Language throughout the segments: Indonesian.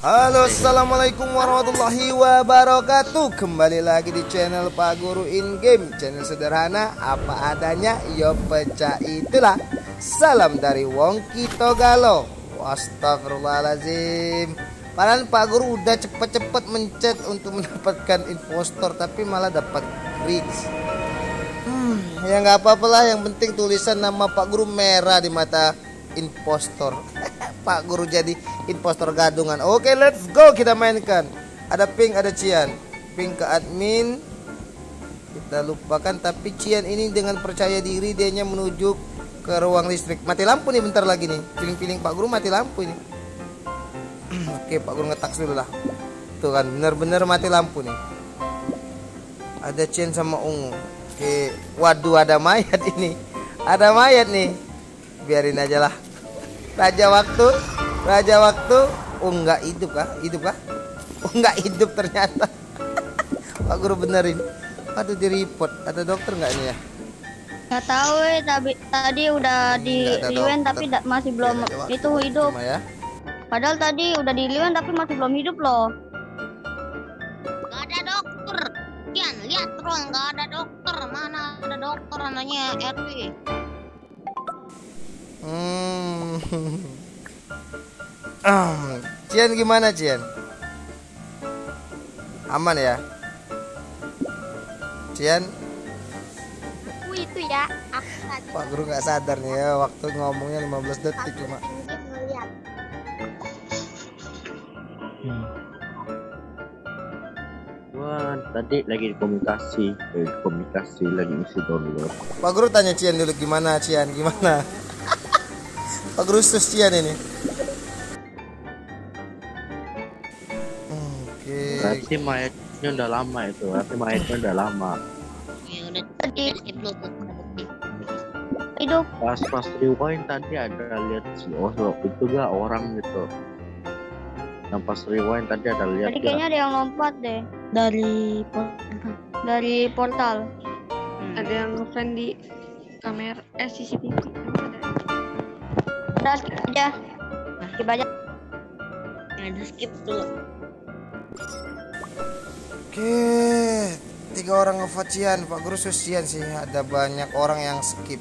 Halo, assalamualaikum warahmatullahi wabarakatuh. Kembali lagi di channel Pak Guru In Game, channel sederhana, apa adanya, yo pecah itulah. Salam dari Wongki Togalo. Astagfirullahaladzim. Padahal Pak Guru udah cepet-cepet mencet untuk mendapatkan impostor, tapi malah dapat reach. Ya nggak apa-apa lah, yang penting tulisan nama Pak Guru merah di mata impostor. Pak Guru jadi impostor gadungan. Oke, let's go, kita mainkan. Ada Pink, ada Cian. Pink ke admin, kita lupakan. Tapi Cian ini dengan percaya diri, dianya menuju ke ruang listrik. Mati lampu nih bentar lagi nih. Piling-piling Pak Guru mati lampu ini. Oke, Pak Guru ngetaks dulu lah. Tuh kan, bener-bener mati lampu nih. Ada Cian sama Ungu. Oke, waduh, ada mayat ini. Ada mayat nih. Biarin aja lah. Raja waktu. Oh, nggak hidup kah? Oh, nggak hidup ternyata. Pak Guru benerin. Aduh, di report. Ada dokter nggak ini ya? Nggak tahu tadi udah di liwen tapi masih belum itu hidup ya. Padahal tadi udah di liwen tapi masih belum hidup loh. Nggak ada dokter. Kian, lihat terus nggak ada dokter. Mana ada dokter namanya RW. Cian gimana, Cian? Aman ya? Cian? Itu ya, aku tadi. Pak Guru nggak sadar nih ya, waktu ngomongnya 15 detik cuma. Ngeliat. Wah, tadi lagi komunikasi, lagi isi download. Pak Guru tanya Cian dulu, gimana Cian? Gimana? Pak Guru sus Cian ini. Berarti mayatnya udah lama itu. Ya udah skip dulu tuh. Hidup. Pas rewind tadi ada lihat si Oslo itu gak orang gitu. Yang pas rewind tadi ada lihat. Tadi kayaknya ada yang lompat deh dari portal. Ada yang ngefan di kamera CCTV. Udah skip aja. Ya udah skip dulu. Oke, 3 orang ngevote Cian. Pak Guru sus Cian sih. Ada banyak orang yang skip.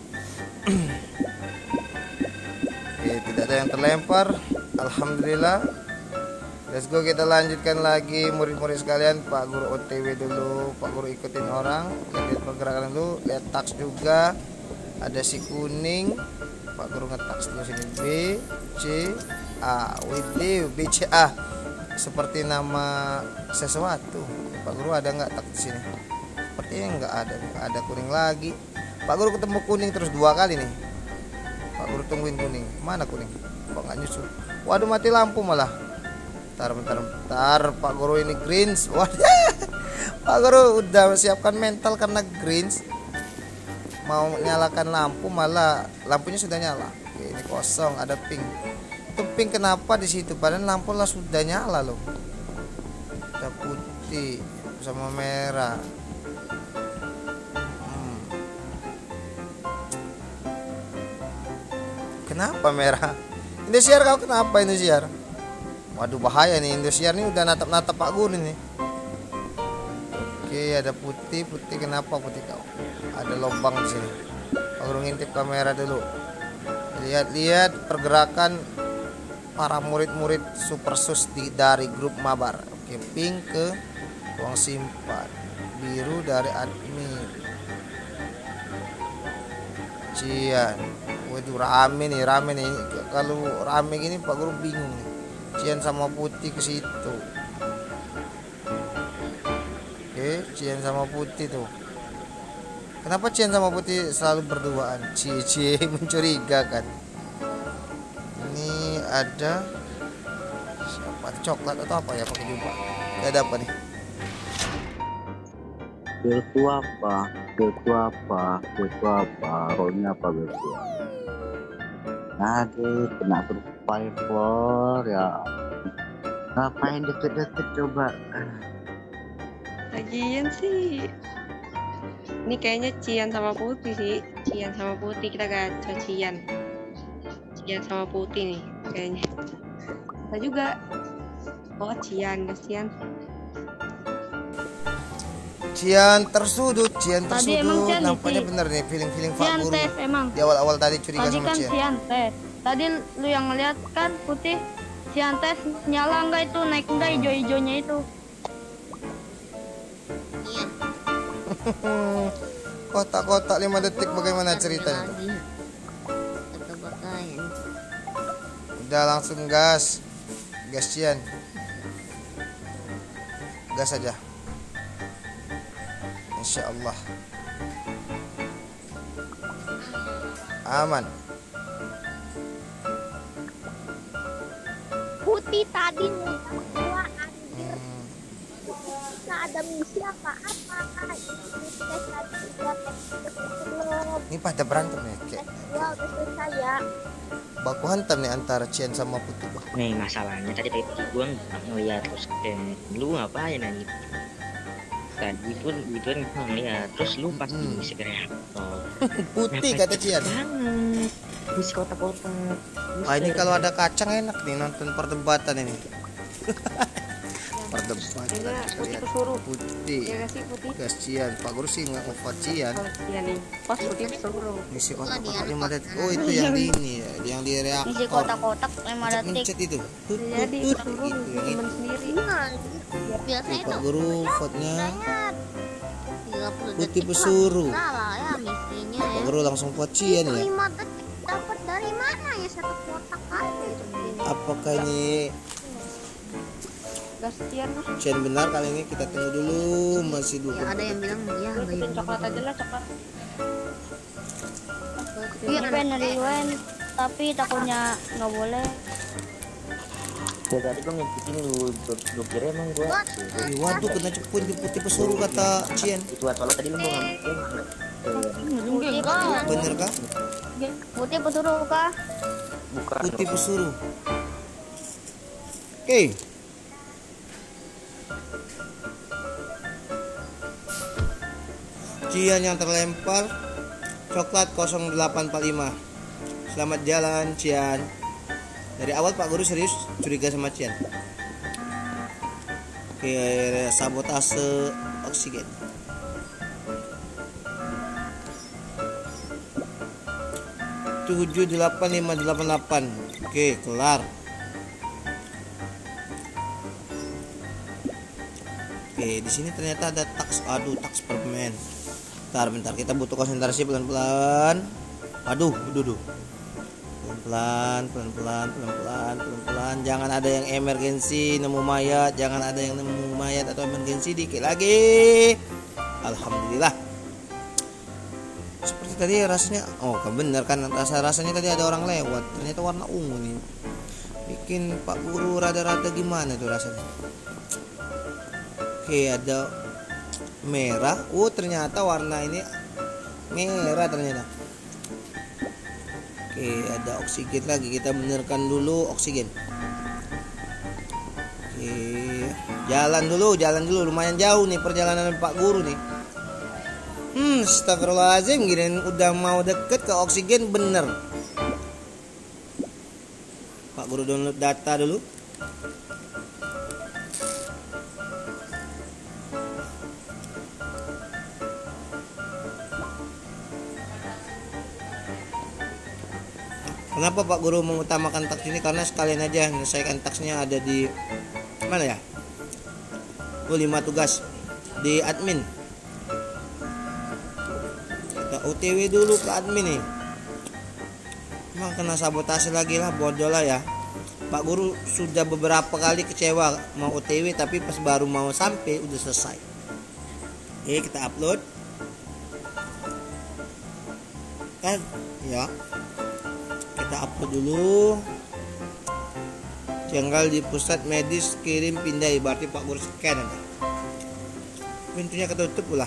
Oke, tidak ada yang terlempar. Alhamdulillah. Let's go, kita lanjutkan lagi murid-murid sekalian. Pak Guru OTW dulu. Pak Guru ikutin orang. Lihat pergerakan dulu. Lihat tax juga. Ada si kuning. Pak Guru ngetaks dulu sini. B C A. Widih, B C A. Seperti nama sesuatu. Pak Guru ada nggak tak di sini? Sepertinya nggak ada. Ada kuning lagi. Pak Guru ketemu kuning terus 2 kali nih. Pak Guru tungguin kuning. Mana kuning? Kok nggak nyusul? Waduh, mati lampu malah. Bentar. Pak Guru ini greens. Waduh. Pak Guru udah siapkan mental karena greens. Mau nyalakan lampu malah lampunya sudah nyala. Oke, ini kosong, ada pink. Itu pink kenapa di situ? Padahal lampu lah sudah nyala loh. Ada putih sama merah. Kenapa merah? Indosiar, kau kenapa Indosiar? Waduh, bahaya nih, Indosiar nih udah natap-natap Pak Guru nih. Oke, ada putih kenapa putih kau? Ada lubang di sini. Pak Guru ngintip kamera dulu. Lihat pergerakan para murid-murid super sus dari grup mabar. Oke, pink ke ruang simpan, biru dari admin. Cian. Waduh, rame nih. Kalau rame gini Pak Guru bingung nih. Cian sama putih ke situ. Oke, Cian sama putih tuh. Kenapa Cian sama putih selalu berduaan? Cie mencurigakan. Ini ada siapa? Coklat atau apa ya pakai jubah? Gak ada apa nih? Virtua apa? Rolnya apa virtua? Aduh, kena survivor ya. Ngapain deket-deket coba? Lagian sih ini kayaknya Cian sama Putih sih. Kita gacha Cian sama Putih nih kayaknya. Kita juga Oh, Cian, Cian. Cian tersudut, Tadi emang Cian nampaknya isi. bener nih feeling Pak Cian Guru. tes emang. Di awal-awal tadi curiga Tadi sama kan Cian. Cian tes. Tadi lu yang ngeliat kan putih. Cian tes nyala enggak itu, naik enggak hijau-hijaunya itu. Iya. Kotak-kotak 5 detik bagaimana ceritanya tuh? Lagi. Kata-katain. Udah langsung gas. Gas Cian. Gas aja. Insya Allah aman. Putih tadi nih gua anjir nggak ada misi apa-apa. Ini tes tadi udah tes belum, Ini pada berantem nih kayak tes gua udah selesai ya. baku hantam nih antara Cian sama Putih. Nih masalahnya tadi gue nggak ngeliat terus lu ngapain anjing? Tadi pun gue nggak ngeliat terus lu pasti bisa reaktor. Putih kata Cian. Banget. Di kotak-kotak. Wah ini kalau ada kacang enak nih nonton perdebatan ini. Perdebatan. Kayaknya Kita Putih lihat. pesuruh. Putih. Iya gak sih Putih? Gas Cian. Pak Guru sih nggak ngefot Cian. Kalau Cian nih, pas Putih pesuruh. Ngisi kotak-kotak 5 detik. Oh itu yang di ini ya, yang di reaktor. Isi kotak-kotak 5 detik. Mencet itu. Tut, Jadi tut, tut, pesuruh gitu, yang itu. temen sendiri. Biasanya Pak tuh Guru vote-nya 30 Putih detik pesuruh. salah ya misinya Pak ya. Guru langsung vote Cian ya. 5 detik dapat dari mana ya satu kotak aja itu. Apakah ini Gas Cian lah. Cian benar kali ini? Kita tunggu dulu, masih dulu. Ya ada yang bilang iya Lu enggak ikutin coklat aja lah, coklat. Iya pengen rewind tapi takutnya nggak boleh. Ya tadi gue ngikutin lu kira emang gue. Ih, waduh kena cepun di Putih pesuruh kata Cian. Itu soalnya tadi lu mau ngambil. Putih kah? Bener kah? Putih pesuruh kah? Bukan. Putih pesuruh. Oke. Cian yang terlempar coklat 0845. Selamat jalan Cian. Dari awal Pak Guru serius curiga sama Cian. Oke, sabotase oksigen. Tujuh 8588. Oke, kelar. Oke, di sini ternyata ada tax. Aduh, tax permen. Bentar, kita butuh konsentrasi pelan-pelan. Aduh, duh. Pelan-pelan. Jangan ada yang emergensi nemu mayat, jangan ada yang nemu mayat atau emergensi. Dikit lagi. Alhamdulillah. Seperti tadi rasanya, oh kan bener kan rasanya tadi ada orang lewat. Ternyata warna ungu nih. Bikin Pak Guru rada-rada gimana tuh rasanya. Oke, ada merah. Oh ternyata warna ini merah ternyata. Oke, ada oksigen lagi. Kita benarkan dulu oksigen. Oke, jalan dulu. Lumayan jauh nih perjalanan Pak Guru nih. Astagfirullahaladzim, gini udah mau deket ke oksigen bener. Pak Guru download data dulu. Kenapa Pak Guru mengutamakan taks ini? Karena sekalian aja menyelesaikan taksnya ada di mana ya? 5 tugas di admin. Kita OTW dulu ke admin nih. Emang kena sabotase lagi lah, bodoh lah ya. Pak Guru sudah beberapa kali kecewa mau OTW tapi pas baru mau sampai udah selesai. Oke, kita upload. Kan ya. Kita upload dulu. Janggal di pusat medis kirim pindai, berarti Pak Guru scan ada. Pintunya ketutup pula.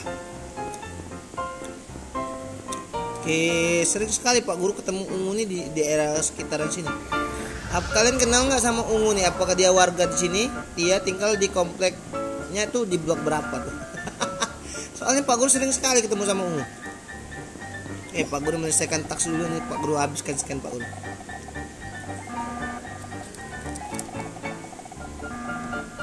Oke, sering sekali Pak Guru ketemu Ungu nih di daerah sekitaran sini. Kalian kenal nggak sama Ungu nih? Apakah dia warga di sini? Dia tinggal di kompleknya tuh di blok berapa tuh? Soalnya Pak Guru sering sekali ketemu sama Ungu. Pak Guru menyelesaikan taks dulu nih. Pak Guru habiskan scan Pak Guru.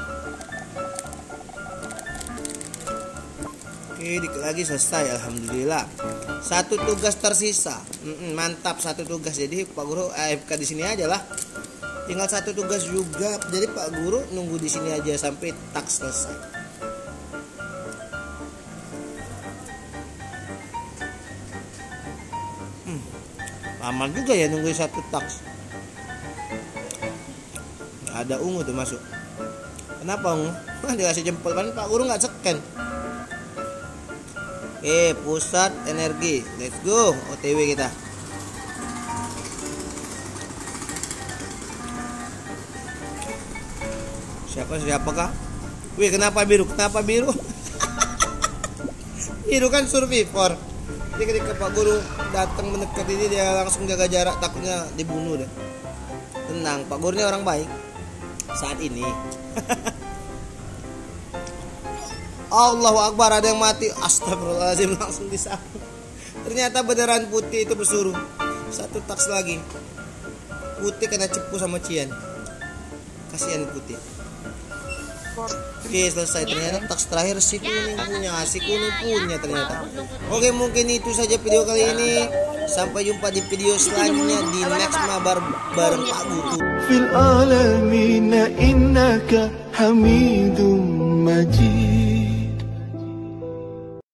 Oke, dikit lagi selesai, alhamdulillah. Satu tugas tersisa. Mantap, satu tugas. Jadi Pak Guru AFK di sini aja lah. Tinggal satu tugas juga. Jadi Pak Guru nunggu di sini aja sampai tak selesai. Lama juga ya nunggu satu taks. Ada ungu tuh masuk. Kenapa ungu? Dikasih jempol kan Pak Guru nggak scan. Pusat energi, let's go, OTW kita. Siapakah? Wih, kenapa biru? Biru kan survivor. Jadi ketika Pak Guru datang mendekat ini, dia langsung jaga jarak, takutnya dibunuh deh. Tenang, Pak Guru ini orang baik saat ini. Allahu Akbar, ada yang mati. Astagfirullahaladzim, langsung disambut. Ternyata beneran Putih itu bersuruh. Satu taks lagi. Putih kena cepu sama Cian. Kasihan Putih. Oke, selesai. Ternyata taks terakhir si kuning punya ternyata. Oke, mungkin itu saja video kali ini. Sampai jumpa di video selanjutnya di next mabar bareng Pak Guru. Fil alamin innaka hamidum majid.